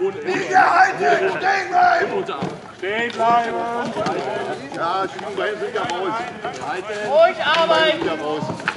Linie halten! Stehen bleiben! Stehen bleiben! Ja, Schwingen sind ja raus. Ruhig arbeiten! Raus.